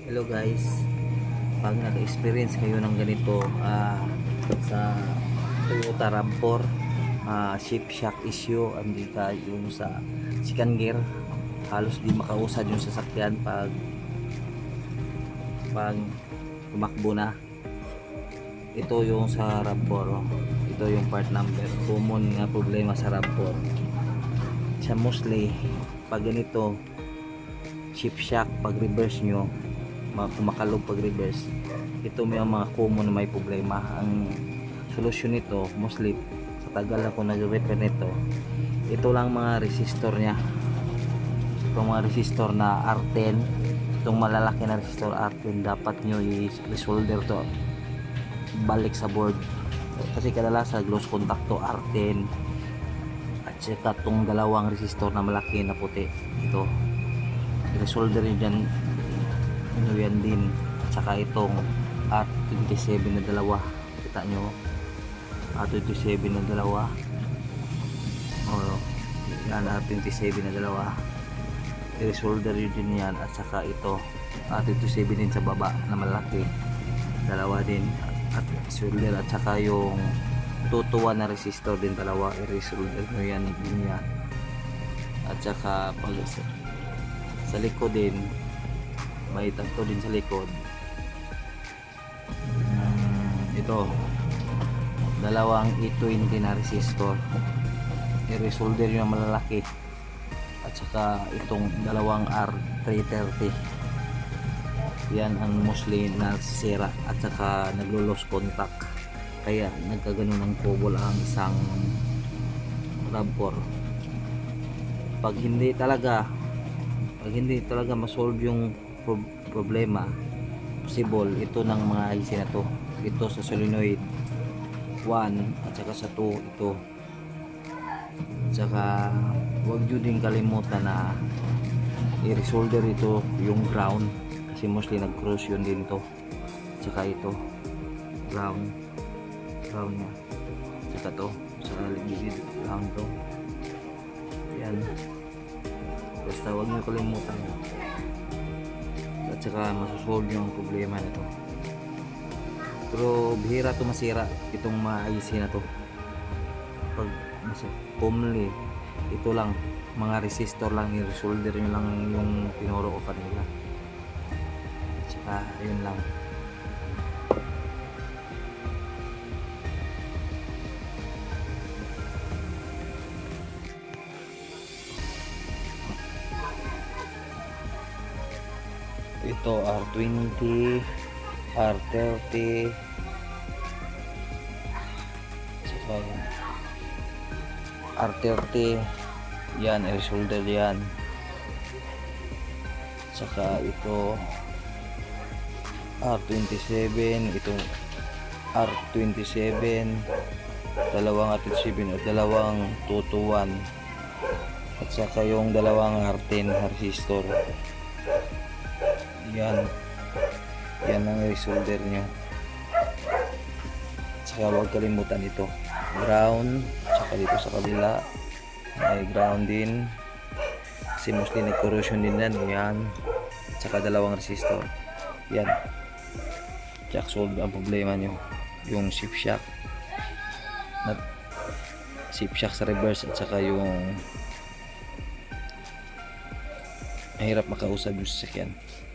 Hello guys, pag naka-experience kayo ng ganito sa Toyota RAV4 shift shock issue, hindi ka yung sa second gear, halos di makausad yung sasakyan pag tumakbo na. Ito yung sa RAV4, ito yung part number, common nga problema sa RAV4 siya. Mostly pag ganito shift shock, pag reverse nyo, kumakalog pag reverse, ito may mga common na may problema. Ang solusyon nito, mostly sa tagal ako nag-repair nito, ito lang mga resistor nya, itong mga resistor na R10, itong malalaki na resistor R10, dapat nyo i-resolder to balik sa board, kasi kadalasan loose contact to R10 at saka itong dalawang resistor na malaki na puti, ito i-resolder nyo dyan. Yan din, at saka itong R27 na dalawa, kita nyo R27 na dalawa, yan R27 na dalawa, i-resolder yun din yan. At saka ito R27 din sa baba na malaki, dalawa din at solder. At saka yung tutuwa na resistor din dalawa, i-resolder nyo yan din yan. At saka pag sa likod din, may tagto din sa likod, ito dalawang E20 na resistor, i-resolder yung malalaki. At saka itong dalawang R330, yan ang mostly nasira at saka naglo-loss contact, kaya nagkaganon ng trouble ang isang RAV4. Pag hindi talaga masolve yung problema, possible ito ng mga IC na to, ito sa solenoid 1 at saka sa 2 ito. At saka huwag nyo din kalimutan na i-resolder ito yung ground, kasi mostly nag-cross yun din to. At saka ito ground nya, at saka to sa ligid ground to, yan. Basta huwag nyo kalimutan, at saka masosolve yung problema na to. Pero bihira to masira itong mga IC na to. Pag commonly ito lang, mga resistor lang, i-resolder nyo lang yung tinuro ko kanila. At saka ayun lang. Ito R20, R30, saka R30 yan, i-resolder yan. Saka ito R27, itong R27, dalawang R27 at dalawang 221, at saka yung dalawang R10 resistor, yan ang resolder nyo. Saka huwag kalimutan ito ground, saka dito sa kabila may ground din, kasi mostly nag-corrosion din yan. Saka dalawang resistor, yan. Check solve ang problema nyo, yung shift shock sa reverse, at saka yung mahirap makausap yung sasakyan.